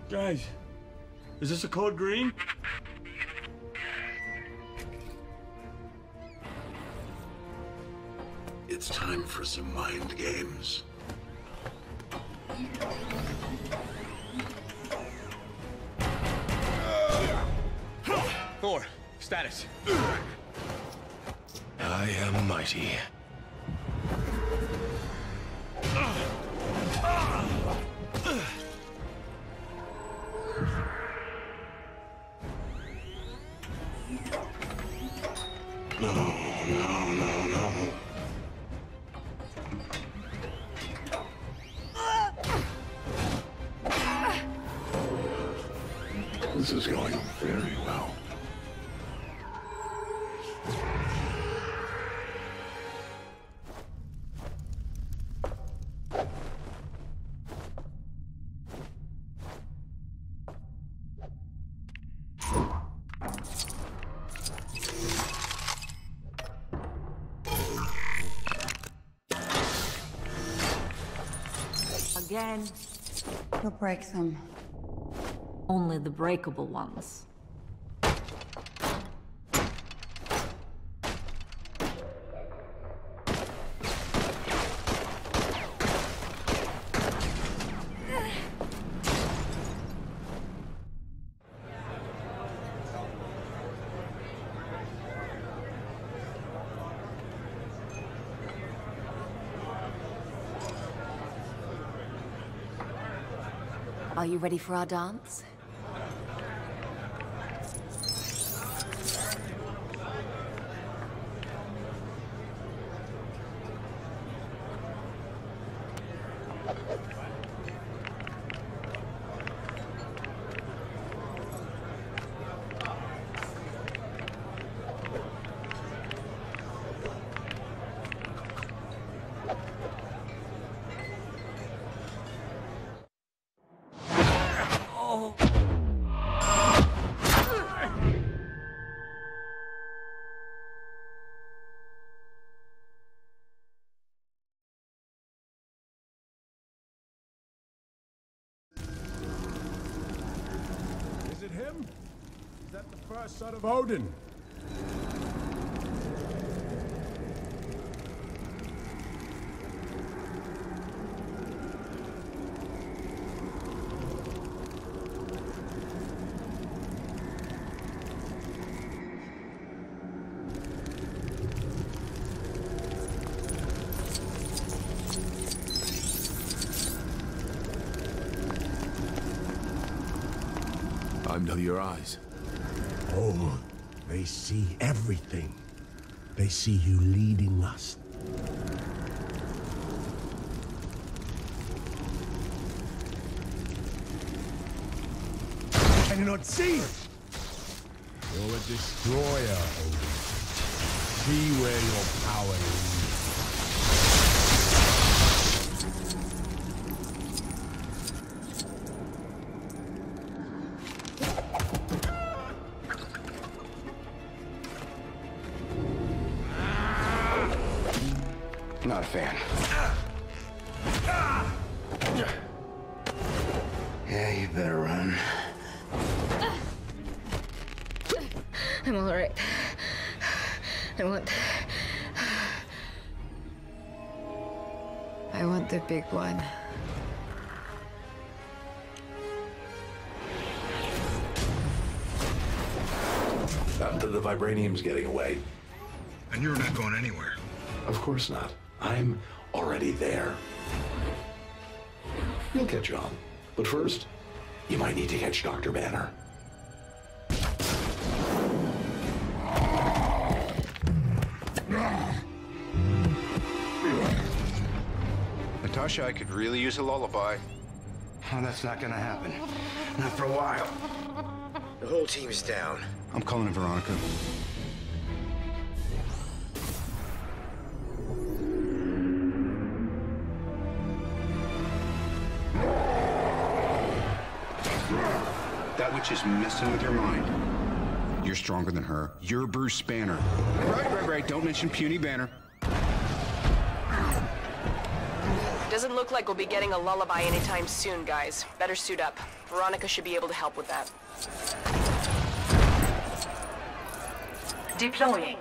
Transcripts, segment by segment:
Guys, is this a code green? It's time for some mind games. Thor, status. I am mighty. No. This is going very well. Again. You'll break them. Only the breakable ones. Are you ready for our dance? Is it him? Is that the first son of Odin? I know your eyes. Oh, they see everything. They see you leading us. Can you not see it? You're a destroyer, Odin. See where your power is. Not a fan. Yeah, you better run. I'm all right. I want the big one. The vibranium's getting away. And you're not going anywhere. Of course not. I'm already there. You'll catch on. But first, you might need to catch Dr. Banner. Natasha, I could really use a lullaby. Oh, that's not gonna happen. Not for a while. The whole team's down. I'm calling it Veronica. That witch is messing with your mind. You're stronger than her. You're Bruce Banner. Right. Don't mention puny Banner. Doesn't look like we'll be getting a lullaby anytime soon, guys. Better suit up. Veronica should be able to help with that. Deploying.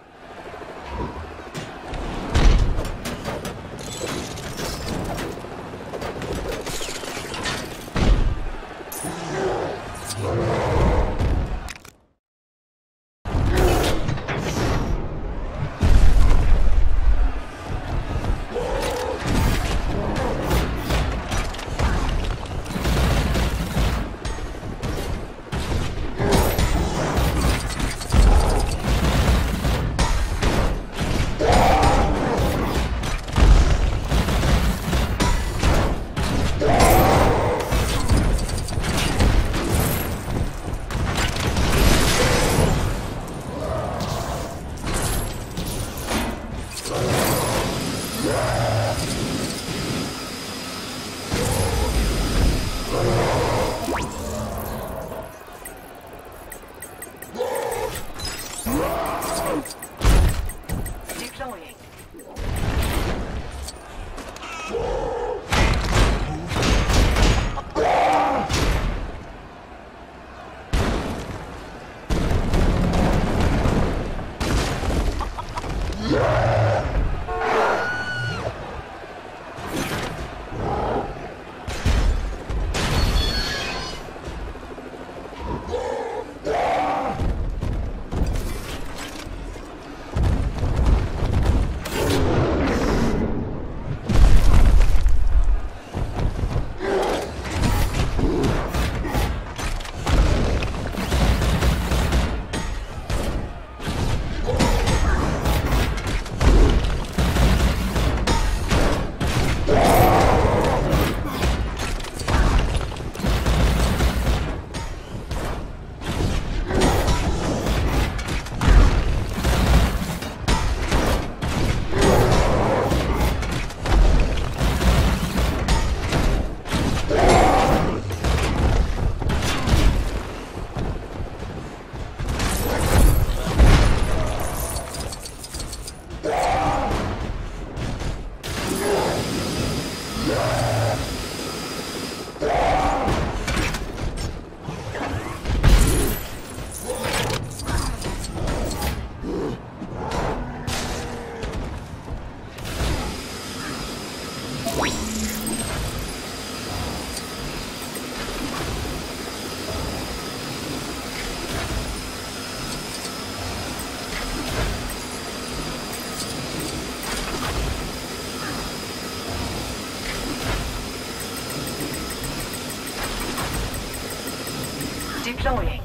Deploying.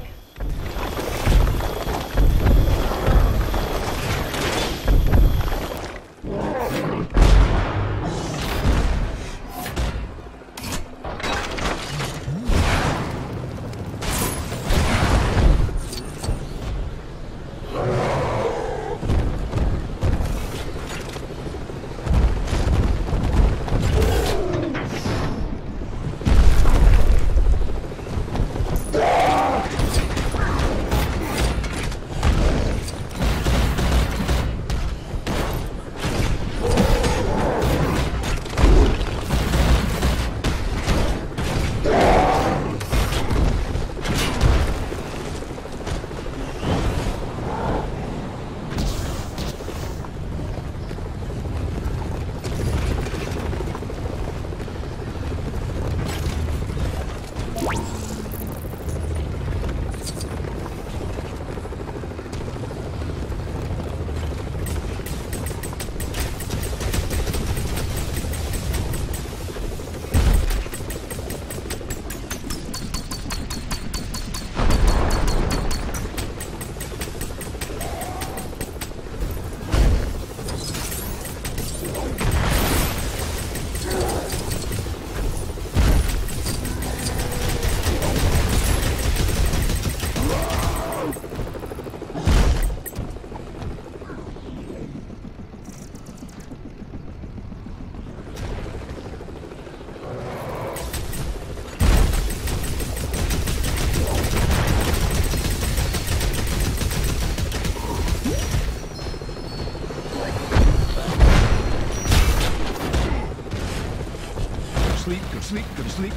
sleep, go to sleep, go to sleep.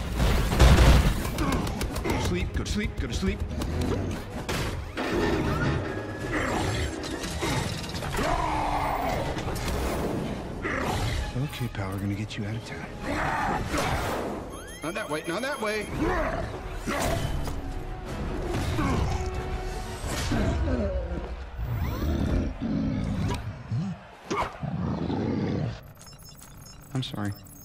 Sleep, go to sleep, go to sleep. Okay, pal, we're gonna get you out of town. Not that way, not that way. I'm sorry.